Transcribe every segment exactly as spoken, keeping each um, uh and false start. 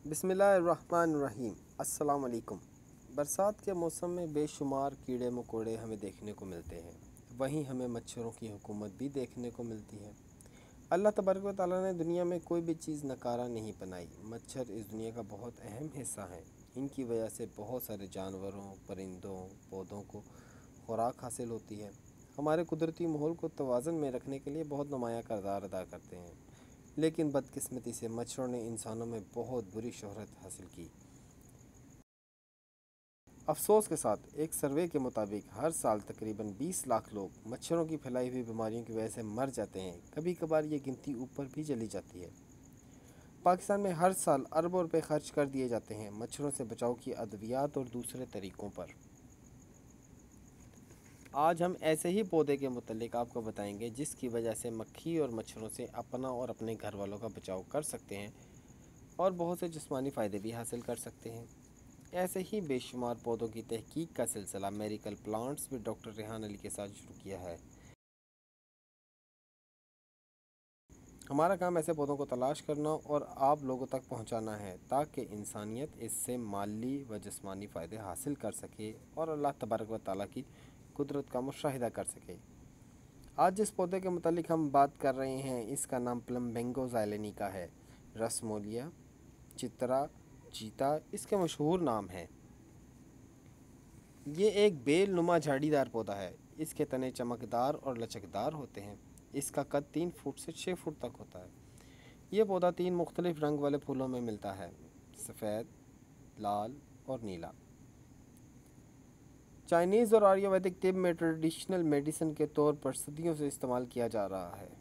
بسم اللہ الرحمن الرحیم۔ السلام علیکم۔ برسات کے موسم میں بے شمار کیڑے مکوڑے ہمیں دیکھنے کو ملتے ہیں، وہیں ہمیں مچھروں کی حکومت بھی دیکھنے کو ملتی ہے۔ اللہ تبارک و تعالیٰ نے دنیا میں کوئی بھی چیز ناکارہ نہیں بنائی۔ مچھر اس دنیا کا بہت اہم حصہ ہیں۔ ان کی وجہ سے بہت سارے جانوروں، پرندوں، پودوں کو خوراک حاصل ہوتی ہے۔ ہمارے قدرتی ماحول کو توازن میں رکھنے کے لیے بہت نمایاں کردار ادا کرتے ہیں، لیکن بدقسمتی سے مچھروں نے انسانوں میں بہت بری شہرت حاصل کی۔ افسوس کے ساتھ ایک سروے کے مطابق ہر سال تقریباً بیس لاکھ لوگ مچھروں کی پھیلائی ہوئی بیماریوں کی وجہ سے مر جاتے ہیں۔ کبھی کبھار یہ گنتی اوپر بھی چلی جاتی ہے۔ پاکستان میں ہر سال اربوں روپے خرچ کر دیے جاتے ہیں مچھروں سے بچاؤ کی ادویات اور دوسرے طریقوں پر۔ آج ہم ایسے ہی پودے کے متعلق آپ کو بتائیں گے جس کی وجہ سے مکھی اور مچھروں سے اپنا اور اپنے گھر والوں کا بچاؤ کر سکتے ہیں اور بہت سے جسمانی فائدے بھی حاصل کر سکتے ہیں۔ ایسے ہی بے شمار پودوں کی تحقیق کا سلسلہ میریکل پلانٹس میں ڈاکٹر ریحان علی کے ساتھ شروع کیا ہے۔ ہمارا کام ایسے پودوں کو تلاش کرنا اور آپ لوگوں تک پہنچانا ہے تاکہ انسانیت اس سے مالی و جسمانی فائدے حاصل کر سکے اور اللہ تبارک و تعالیٰ کی قدرت کا مشاہدہ کر سکے۔ آج جس پودے کے متعلق ہم بات کر رہے ہیں اس کا نام پلمبینگو زائلینیکا ہے۔ رسمولیا چترا چیتا اس کے مشہور نام ہیں۔ یہ ایک بیل نما جھاڑی دار پودا ہے۔ اس کے تنے چمکدار اور لچکدار ہوتے ہیں۔ اس کا قد تین فٹ سے چھ فٹ تک ہوتا ہے۔ یہ پودا تین مختلف رنگ والے پھولوں میں ملتا ہے، سفید، لال اور نیلا۔ چائنیز اور آریویدک طب میں ٹریڈیشنل میڈیسن کے طور پر صدیوں سے استعمال کیا جا رہا ہے۔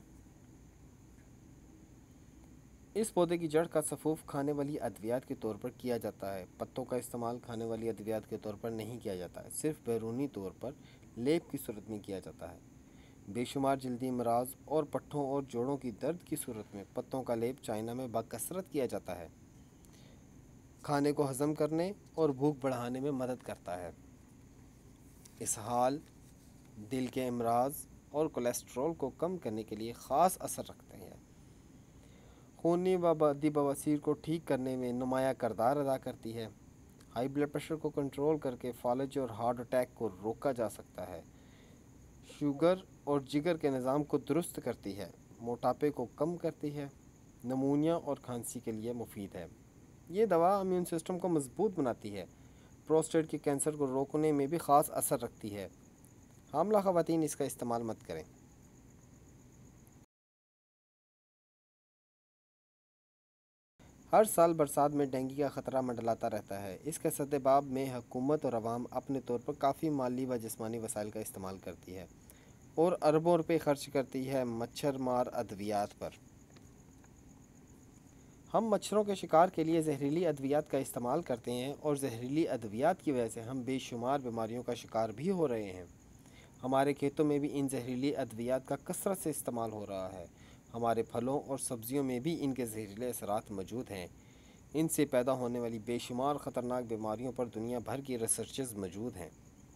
اس پودے کی جڑ کا سفوف کھانے والی ادویات کے طور پر کیا جاتا ہے۔ پتوں کا استعمال کھانے والی ادویات کے طور پر نہیں کیا جاتا ہے، صرف بیرونی طور پر لیپ کی صورت میں کیا جاتا ہے۔ بے شمار جلدی امراض اور پٹھوں اور جوڑوں کی درد کی صورت میں پتوں کا لیپ چائنا میں بکثرت کیا جاتا ہے۔ کھانے کو ہضم کرنے اور بھوک بڑھانے میں مدد کرتا ہے۔ اسہال، دل کے امراض اور کولیسٹرول کو کم کرنے کے لیے خاص اثر رکھتے ہیں۔ خونی و بعدی بواسیر کو ٹھیک کرنے میں نمایاں کردار ادا کرتی ہے۔ ہائی بلڈ پریشر کو کنٹرول کر کے فالج اور ہارٹ اٹیک کو روکا جا سکتا ہے۔ شوگر اور جگر کے نظام کو درست کرتی ہے۔ موٹاپے کو کم کرتی ہے۔ نمونیا اور کھانسی کے لیے مفید ہے۔ یہ دوا امیون سسٹم کو مضبوط بناتی ہے۔ پروسٹیٹ کے کینسر کو روکنے میں بھی خاص اثر رکھتی ہے۔ حاملہ خواتین اس کا استعمال مت کریں۔ ہر سال برسات میں ڈینگی کا خطرہ منڈلاتا رہتا ہے۔ اس کے سدباب میں حکومت اور عوام اپنے طور پر کافی مالی و جسمانی وسائل کا استعمال کرتی ہے اور اربوں روپے خرچ کرتی ہے مچھر مار ادویات پر۔ ہم مچھروں کے شکار کے لیے زہریلی ادویات کا استعمال کرتے ہیں اور زہریلی ادویات کی وجہ سے ہم بے شمار بیماریوں کا شکار بھی ہو رہے ہیں۔ ہمارے کھیتوں میں بھی ان زہریلی ادویات کا کثرت سے استعمال ہو رہا ہے۔ ہمارے پھلوں اور سبزیوں میں بھی ان کے زہریلے اثرات موجود ہیں۔ ان سے پیدا ہونے والی بے شمار خطرناک بیماریوں پر دنیا بھر کی ریسرچز موجود ہیں۔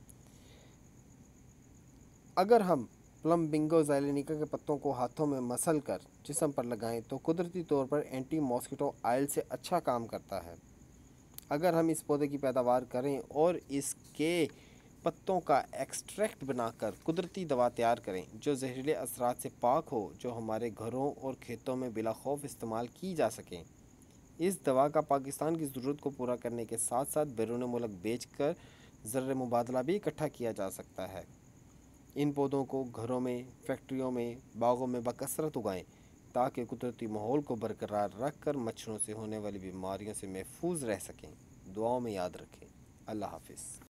اگر ہم پلمبینگو زائلینیکا کے پتوں کو ہاتھوں میں مسل کر جسم پر لگائیں تو قدرتی طور پر اینٹی ماسکیٹو آئل سے اچھا کام کرتا ہے۔ اگر ہم اس پودے کی پیداوار کریں اور اس کے پتوں کا ایکسٹریکٹ بنا کر قدرتی دوا تیار کریں جو زہریلے اثرات سے پاک ہو، جو ہمارے گھروں اور کھیتوں میں بلا خوف استعمال کی جا سکیں، اس دوا کا پاکستان کی ضرورت کو پورا کرنے کے ساتھ ساتھ بیرون ملک بیچ کر زر مبادلہ بھی اکٹھا کیا جا سکتا ہے۔ ان پودوں کو گھروں میں، فیکٹریوں میں، باغوں میں بکثرت اگائیں تاکہ قدرتی ماحول کو برقرار رکھ کر مچھروں سے ہونے والی بیماریوں سے محفوظ رہ سکیں۔ دعاؤں میں یاد رکھیں۔ اللہ حافظ۔